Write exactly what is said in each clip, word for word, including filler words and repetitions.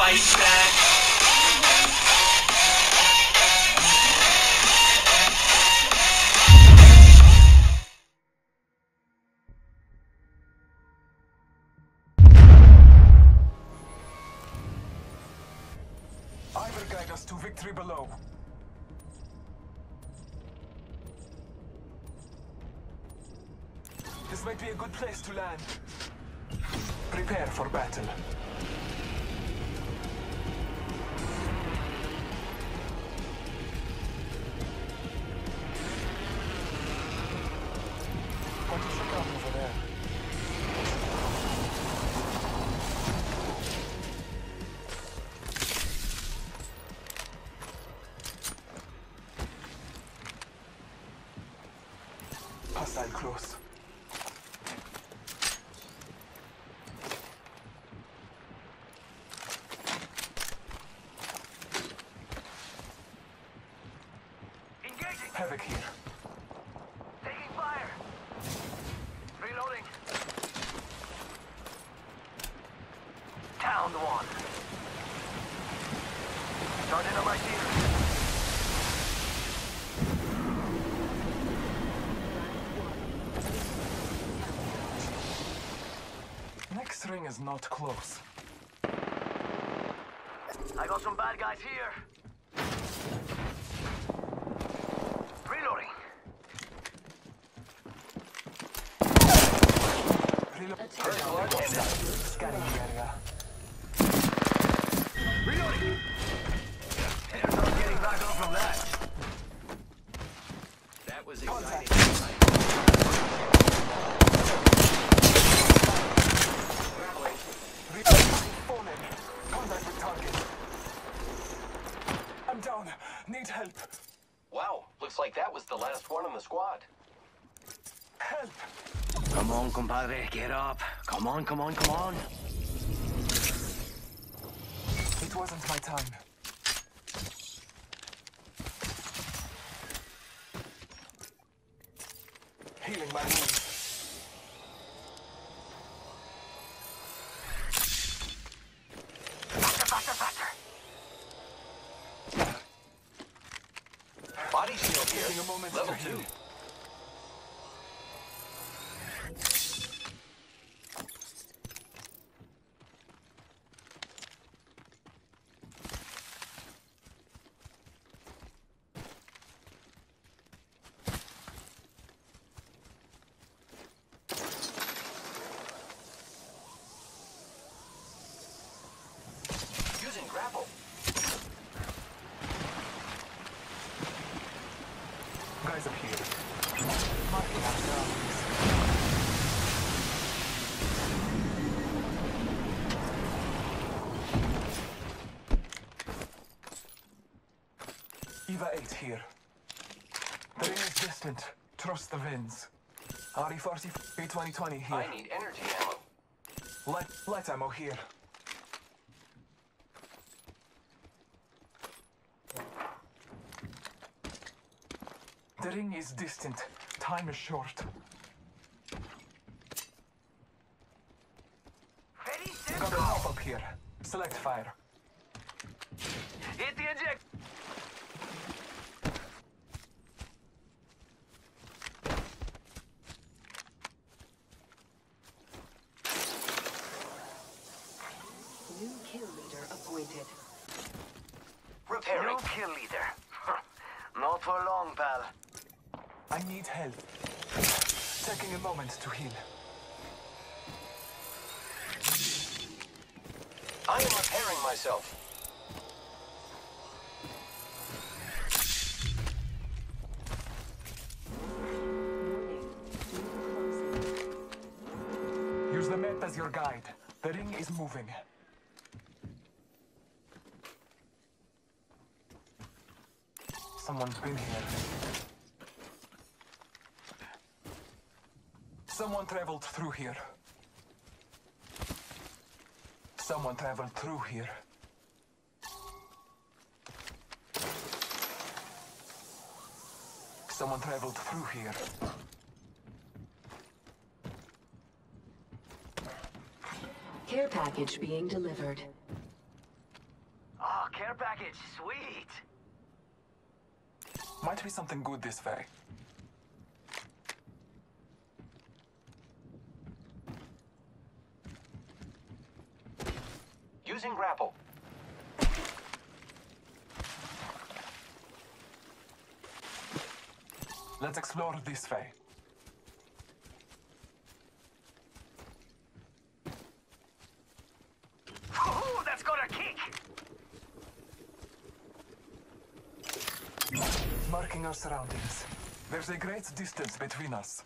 like that. I will guide us to victory below. This might be a good place to land. Prepare for battle. What is it up over there? Hostile close. Havoc here. Taking fire. Reloading. Down one. Starting on my team. Next ring is not close. I got some bad guys here. Reloading. Scanning the area. Reloading. There's no getting back up from that. That was exciting. Contact with target. I'm down. Need help. Wow, looks like that was the last one in the squad. Help. Come on, compadre, get up. Come on, come on, come on. It wasn't my time. Healing my wounds. Faster, faster, faster. Body shield here. Taking a moment Level to two. heal. Using grapple. Guys up here. Marking our surroundings. Eva eight here. The ring is distant. Trust the winds. R E forty B twenty twenty here. I need energy ammo. Light, light ammo here. The ring is distant. Time is short. Ready, set, Got a go. pop up here. Select fire. Hit the eject. New kill leader appointed. Repairing. New kill leader. Not for long, pal. I need help. Taking a moment to heal. I am repairing myself. Use the map as your guide. The ring is moving. Someone's been here. Someone traveled through here. Someone traveled through here. Someone traveled through here. Care package being delivered. Oh, care package, sweet. Might be something good this way. Using grapple. Let's explore this way. Ooh, that's got a kick. Marking our surroundings. There's a great distance between us.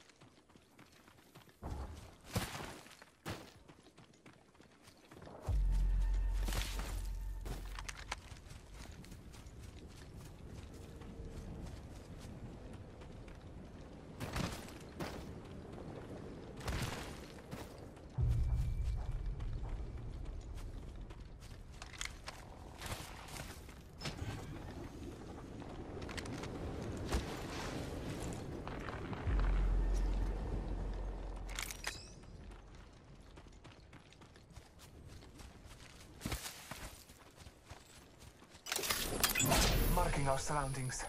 Marking our surroundings.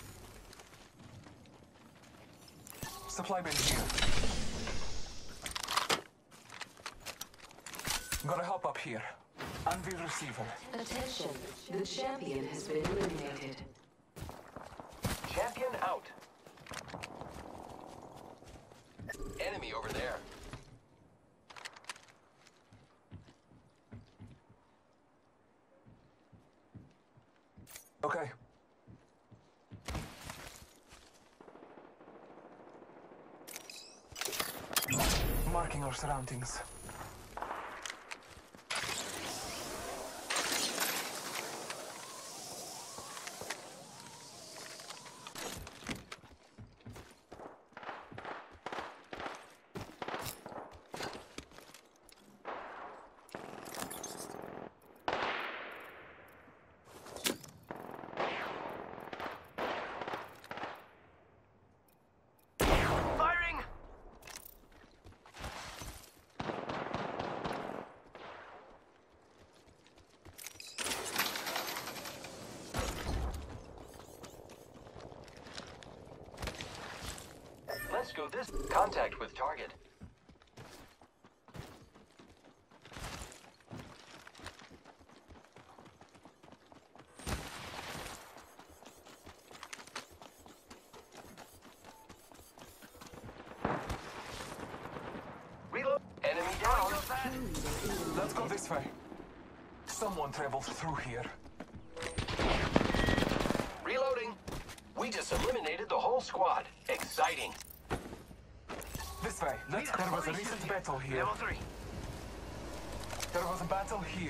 Supply bin here. Gotta help up here. Anvil receiver. Attention, the champion has been eliminated. Champion out. Enemy over there. Okay. Marking our surroundings. Firing! Let's go this. Contact with target. Reload. Enemy down. Let's go this way. Someone traveled through here. Reloading. We just eliminated the whole squad. Exciting. This way. Let's. There was a recent battle here. Level three. There was a battle here.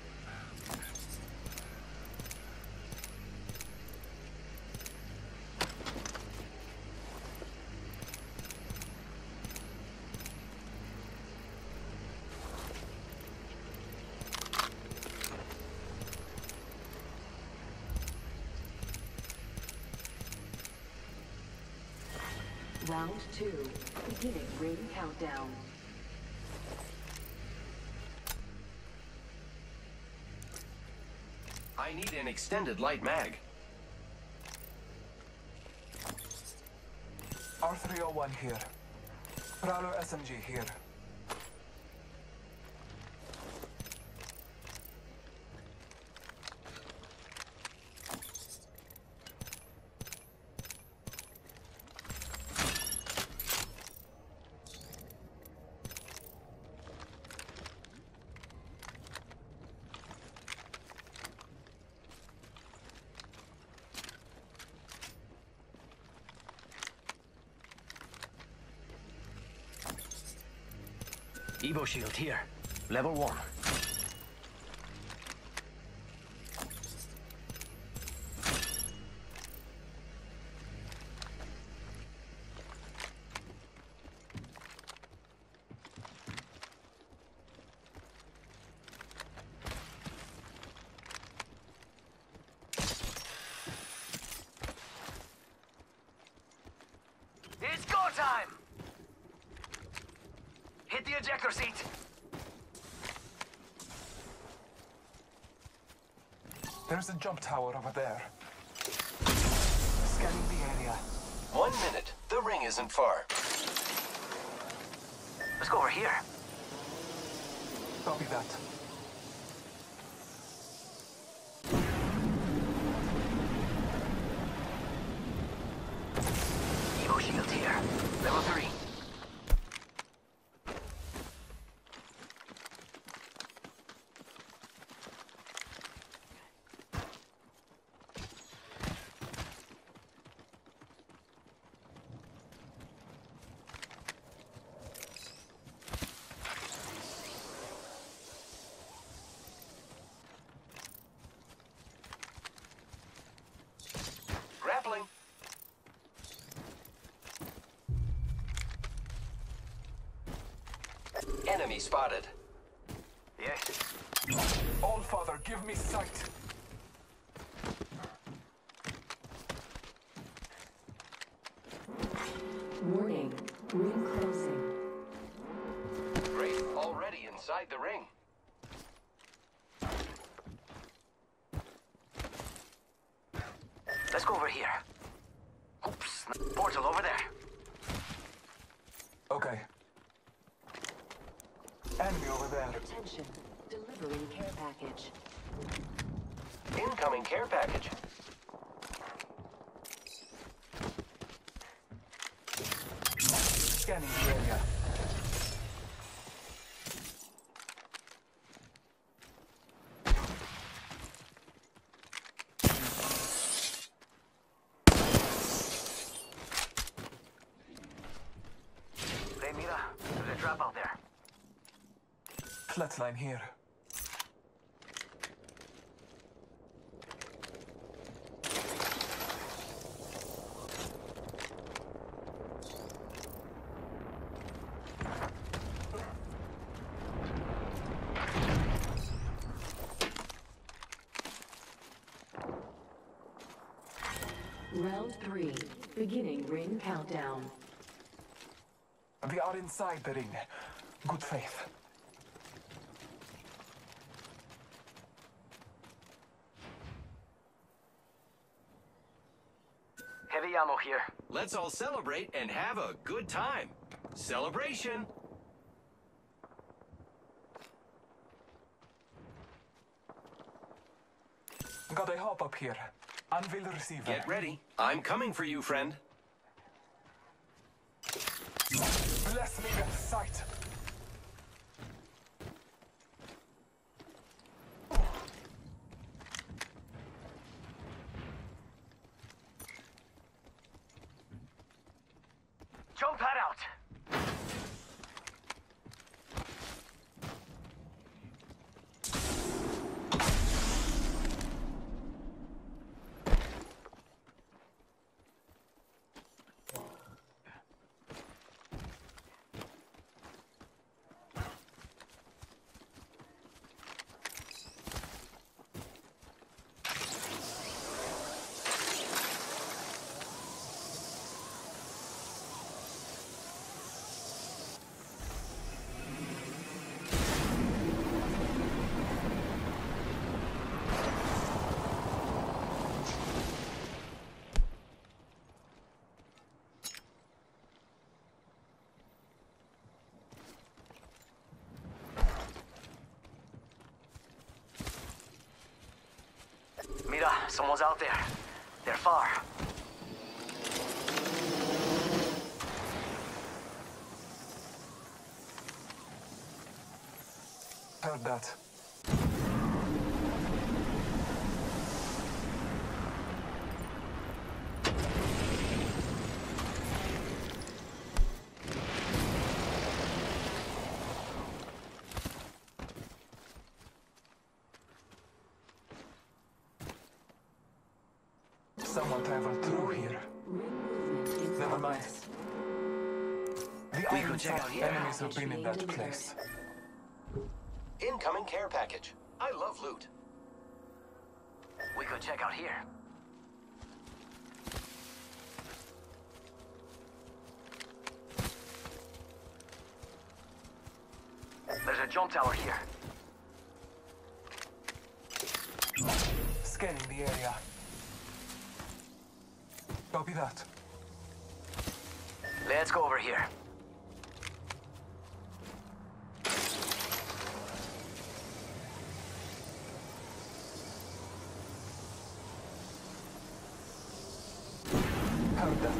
Round two, beginning ring countdown. I need an extended light mag. R three oh one here. Prowler S M G here. Evo shield here. Level one. It's go time! Hit the ejector seat! There's a jump tower over there. Scanning the area. One minute. The ring isn't far. Let's go over here. Copy that. Evo shield here. Level three. Grappling. Enemy spotted. Yes. All Father, give me sight. Warning. Ring closing. Great. Already inside the ring. Let's go over here. Oops. Portal over there. Okay. Enemy over there. Attention. Delivering care package. Incoming care package. Scanning the area. Hey, Mira. There's a trap out there. Flatline here. Round three. Beginning ring countdown. We are inside the ring. Good faith. Heavy ammo here. Let's all celebrate and have a good time. Celebration. Got a hop up here. Anvil receiver. Get ready. I'm coming for you, friend. Bless me with sight. Jump that out. Mira, someone's out there. They're far. Heard that. Someone traveled through here. Never mind. The We iron can check out side here. enemies have been in that place. Incoming care package. I love loot. We could check out here. There's a jump tower here. Scanning the area. Copy that. Let's go over here. Heard that.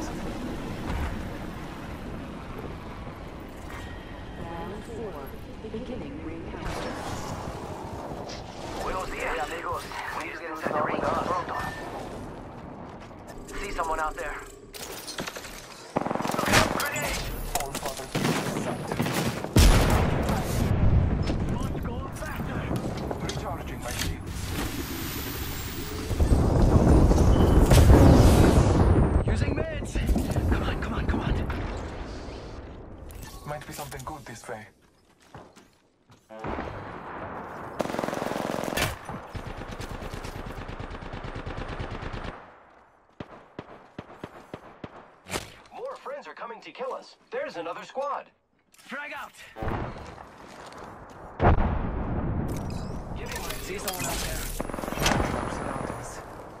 Round four. Beginning ring countdown. Buenos dias, amigos. We need to get inside the ring pronto. See someone out there. Look out, grenade! All father. Don't go faster! Recharging my shields. Using meds! Come on, come on, come on. Might be something good this way. More friends are coming to kill us. There's another squad. Frag out! Give me my See someone out there. Our surroundings.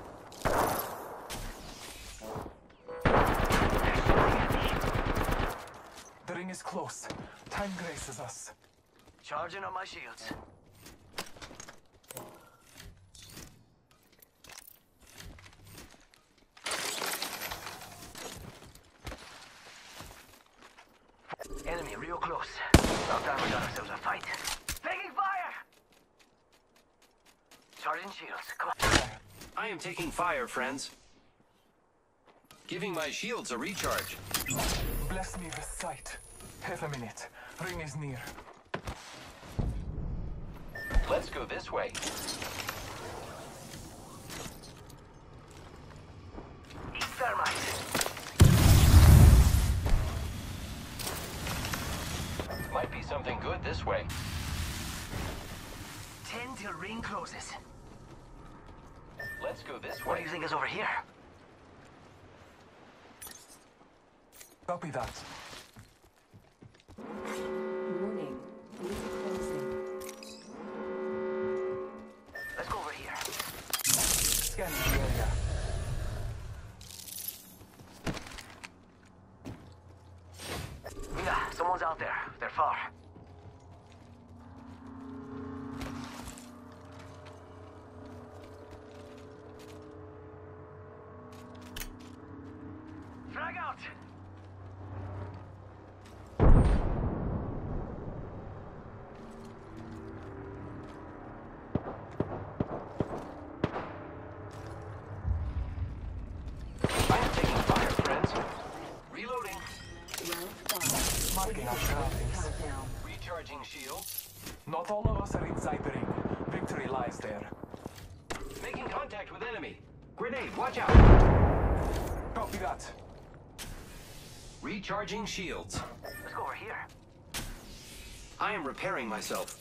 The ring is close. Time graces us. Charging on my shields. Enemy real close. About time we got ourselves a fight. Taking fire! Charging shields. Come on. I am taking fire, friends. Giving my shields a recharge. Bless me with sight. Half a minute. Ring is near. Let's go this way. Thermite. Might be something good this way. Ten till ring closes. Let's go this What do way. you think is over here? Copy that. Warning. Ring closing. Let's go over here. Scanning the area. Mira, someone's out there. They're far. Frag out! I am taking fire, friends. Reloading. Round five. Marking our Beginning ring surroundings. countdown. Recharging shields. Not all of us are inside the ring. Victory lies there. Making contact with enemy. Grenade, watch out. Copy that. Recharging shields. Let's go over here. I am repairing myself.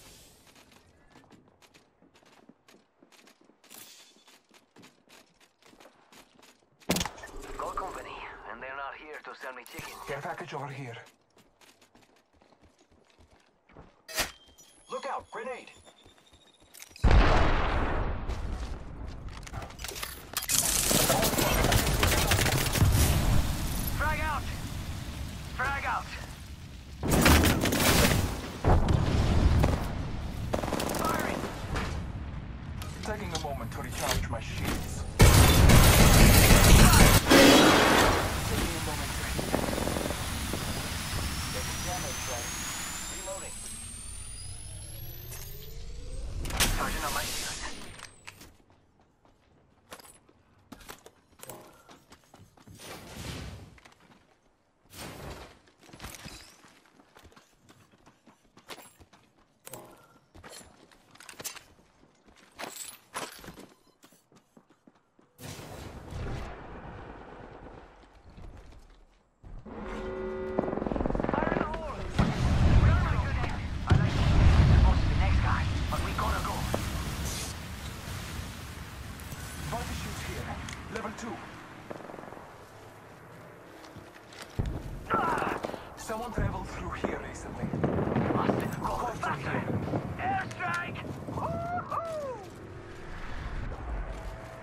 Gold company, and they're not here to sell me chicken. Care package over here. Look out, grenade. Frag out! Frag out! Firing! Taking a moment to recharge my shields. Taking a moment to heal. Getting damage, right? Reloading. Charging on my shield. Fire in the hole! Where are my grenades? I like it. Supposed to be next guy, but we gotta go. Body shoot here. Level two. Ah! Someone traveled through here recently. Must go Call from faster! here. Airstrike! Woo-hoo!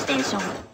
テンション